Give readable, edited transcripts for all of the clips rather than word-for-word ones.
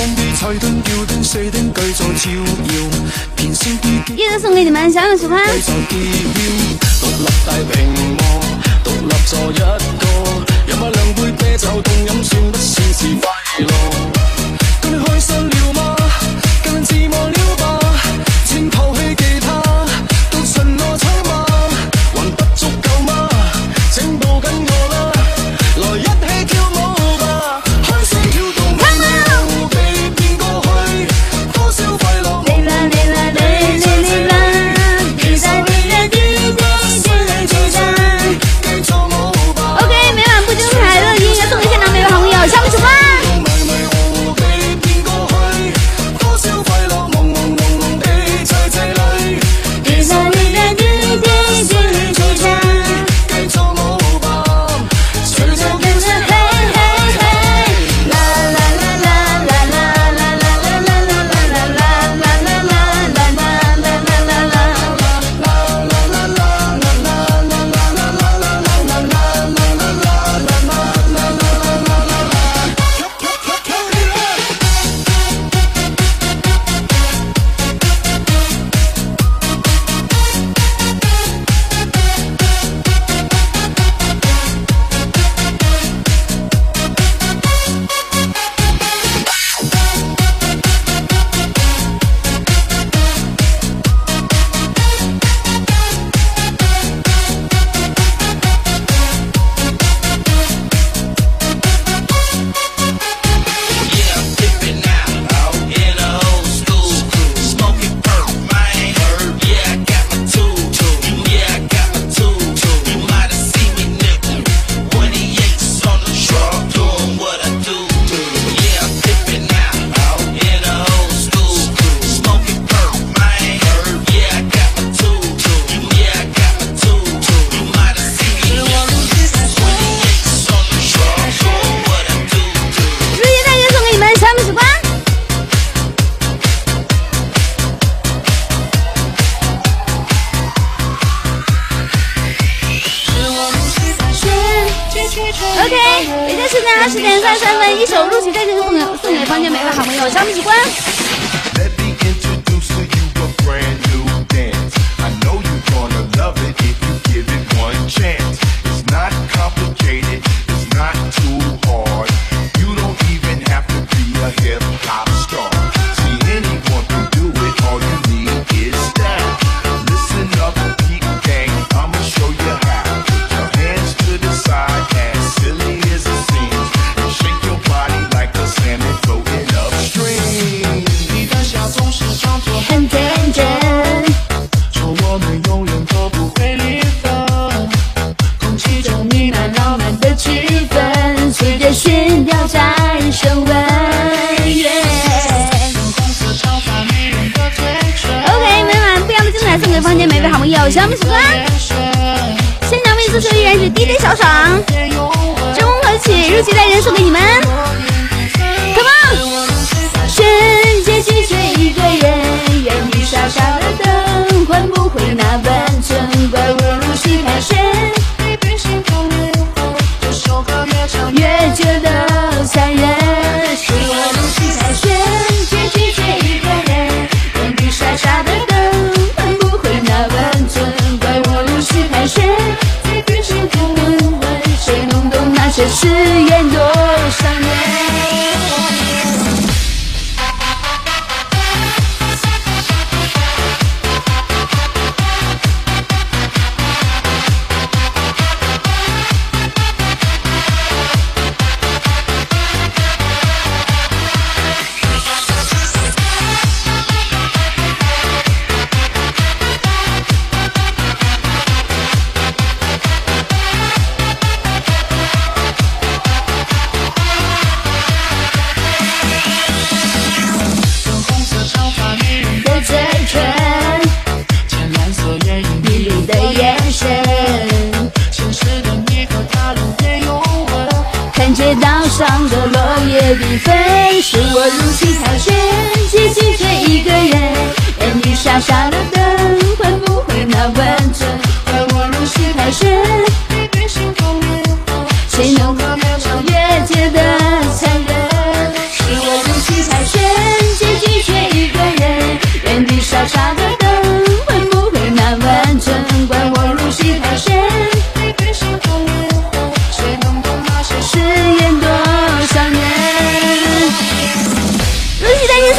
一个送给你们，小友喜欢。一首录取在这就送给房间每位好朋友，小米喜欢。小米喜欢，现场位支持依然是 DJ 小爽，真红何起，入期待人送给你们 ，Come on！ 世界只缺一个人，原地傻傻的等，换不回那完整，怪我入戏太深，越觉得残忍，是我入戏太深，只缺一个人，原地傻傻的等。太深，在彼此的轮回，谁能懂那些誓言多伤人？街道上的落叶缤纷，是我入戏太深，只记着一个人，眼里傻傻的等，换不回那完整。怪我入戏太深，一对心痛烈火，谁能和越唱越觉得残忍？是我入戏太深。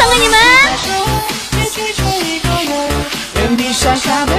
唱给你们。